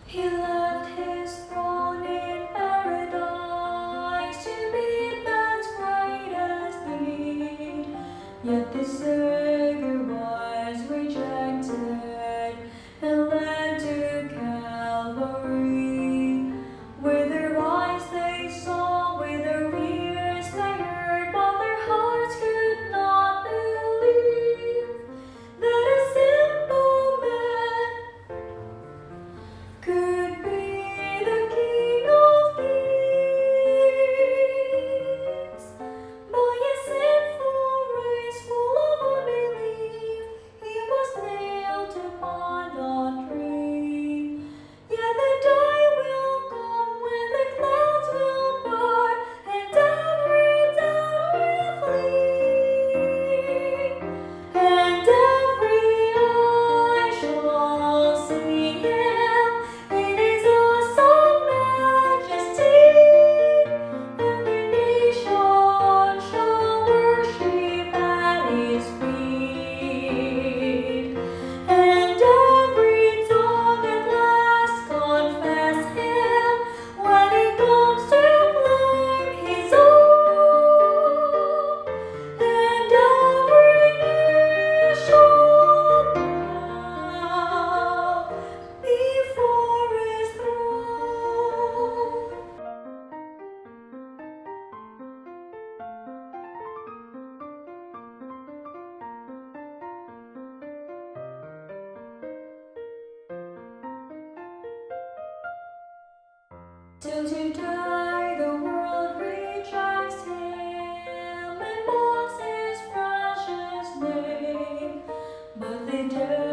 He left his throne in paradise to meet man's greatest need. Yet the Savior was rejected and led to Calvary. With their eyes they saw, with their ears they heard, but their hearts could not believe that a simple man could be the King of Kings. By a sinful race full of unbelief, he was nailed upon the tree. Yet the day will come when the clouds will part and every doubt will flee, and every eye shall see him in his awesome majesty. Every nation shall worship at his feet, and every tongue at last confess him when he comes to claim his own, and every knee shall bow before his throne. Till today the world rejects him and mocks his precious name, but the day